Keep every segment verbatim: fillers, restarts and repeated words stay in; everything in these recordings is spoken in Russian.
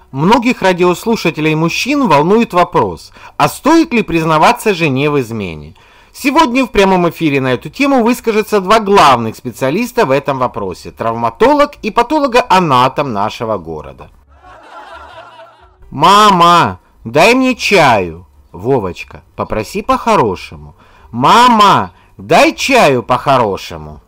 Многих радиослушателей мужчин волнует вопрос, а стоит ли признаваться жене в измене? Сегодня в прямом эфире на эту тему выскажутся два главных специалиста в этом вопросе – травматолог и патологоанатом нашего города. «Мама, дай мне чаю!» «Вовочка, попроси по-хорошему!» «Мама, дай чаю по-хорошему!»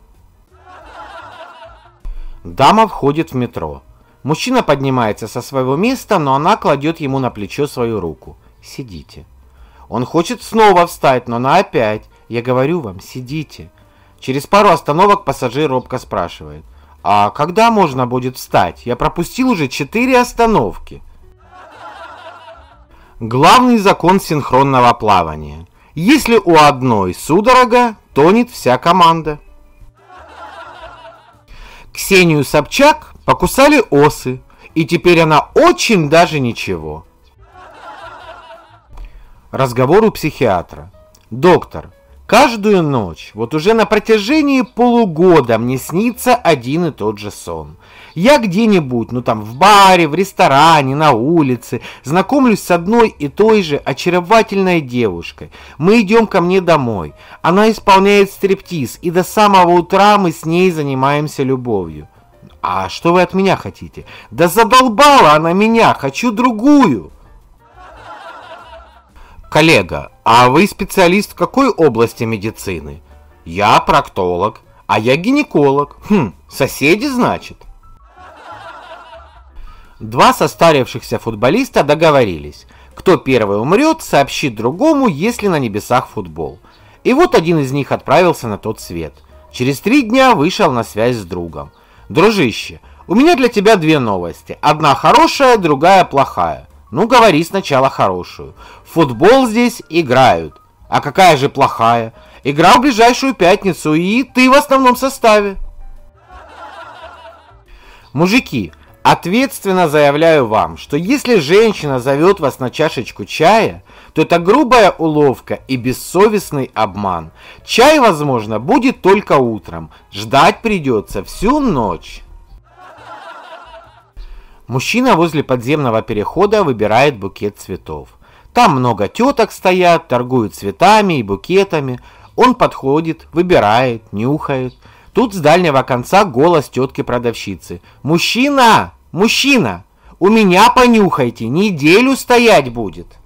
Дама входит в метро. Мужчина поднимается со своего места, но она кладет ему на плечо свою руку. «Сидите». Он хочет снова встать, но она опять. Я говорю вам, сидите. Через пару остановок пассажир робко спрашивает. А когда можно будет встать? Я пропустил уже четыре остановки. Главный закон синхронного плавания. Если у одной судорога, тонет вся команда. Ксению Собчак покусали осы, и теперь она очень даже ничего. Разговор у психиатра. Доктор, каждую ночь, вот уже на протяжении полугода мне снится один и тот же сон. Я где-нибудь, ну там в баре, в ресторане, на улице, знакомлюсь с одной и той же очаровательной девушкой. Мы идем ко мне домой. Она исполняет стриптиз, и до самого утра мы с ней занимаемся любовью. А что вы от меня хотите? Да задолбала она меня, хочу другую. Коллега, а вы специалист в какой области медицины? Я проктолог, а я гинеколог. Хм, соседи, значит. Два состарившихся футболиста договорились. Кто первый умрет, сообщит другому, если на небесах футбол. И вот один из них отправился на тот свет. Через три дня вышел на связь с другом. Дружище, у меня для тебя две новости. Одна хорошая, другая плохая. Ну, говори сначала хорошую. В футбол здесь играют. А какая же плохая? Игра в ближайшую пятницу, и ты в основном составе. Мужики, ответственно заявляю вам, что если женщина зовет вас на чашечку чая, то это грубая уловка и бессовестный обман. Чай, возможно, будет только утром. Ждать придется всю ночь. Мужчина возле подземного перехода выбирает букет цветов. Там много теток стоят, торгуют цветами и букетами. Он подходит, выбирает, нюхает. Тут с дальнего конца голос тетки-продавщицы. «Мужчина! Мужчина! У меня понюхайте, неделю стоять будет!»